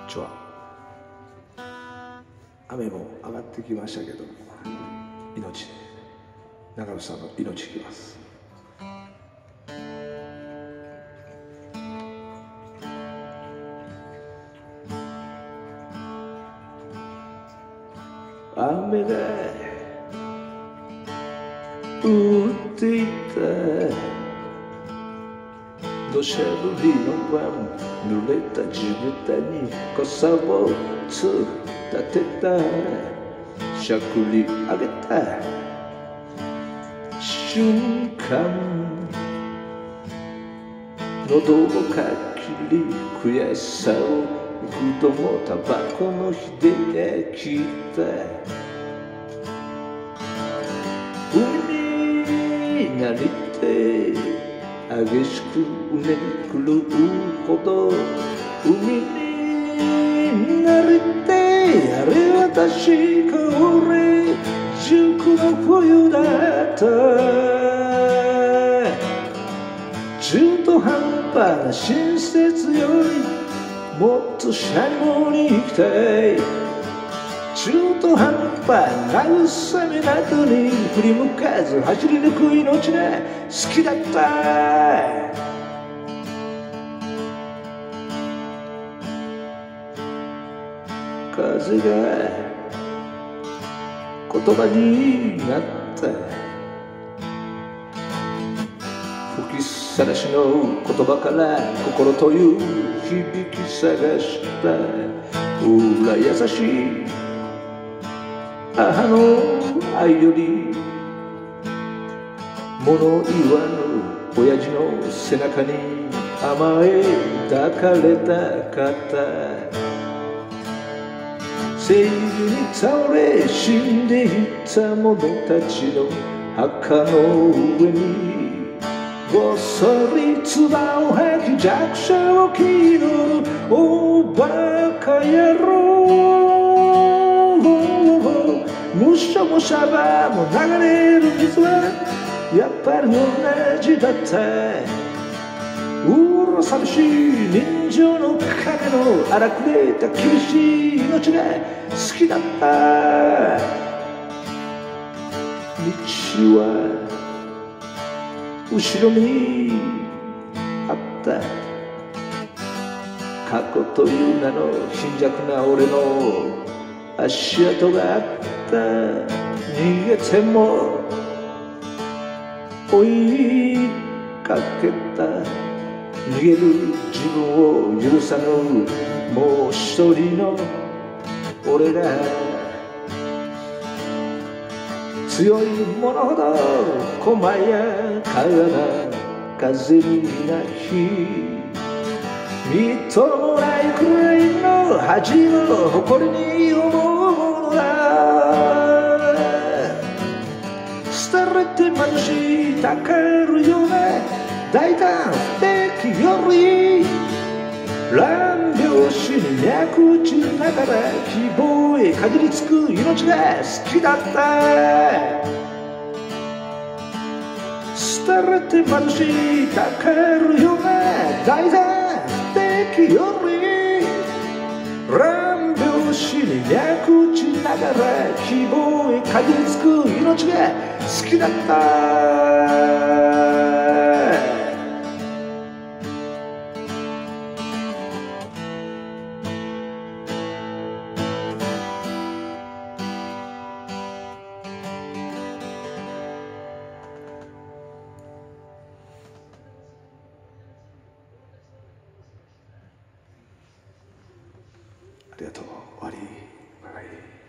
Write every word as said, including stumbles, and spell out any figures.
ちは。雨も上がってきましたけど、命で長渕さんの命いきます。雨が降っていた土砂降りの晩、濡れた地べたに傘をつ立てた、しゃくり上げた瞬間、喉をかきり悔しさを幾度もタバコの火で焼いた。海になりて激しくうねり狂うほど、海になりてあれは確か俺塾の冬だった。中途半端な親切よりもっとシャイモに行きたい。中途半端な慰めなどに振り向かず走り抜く命が好きだった。風が言葉になった。吹きさらしの言葉から心という響き探した。裏優しい母の愛より物言わぬ親父の背中に甘え抱かれたかった。生理に倒れ死んでいった者たちの墓の上にごっそり唾を吐き弱者を気取るおバカ野郎。むしゃむしゃばも流れる水はやっぱり同じだった。うら寂しい人情の影の荒くれた厳しい命が好きだった。道は後ろにあった。過去という名の貧弱な俺の足跡があった。逃げても追いかけた。逃げる自分を許さぬもう一人の俺が、強いものほど細やかな風になり、みっともないくらいの恥を誇りに思うものだ。廃れて貧しいたかるような大胆不敵より、乱拍子に脈打ちながら希望へかじりつく命が好きだった。廃れて貧しいたかるような大胆不敵より、乱拍子に脈打ちながら希望へかじりつく命が好きだった。ありがとう。終わり。バイバイ。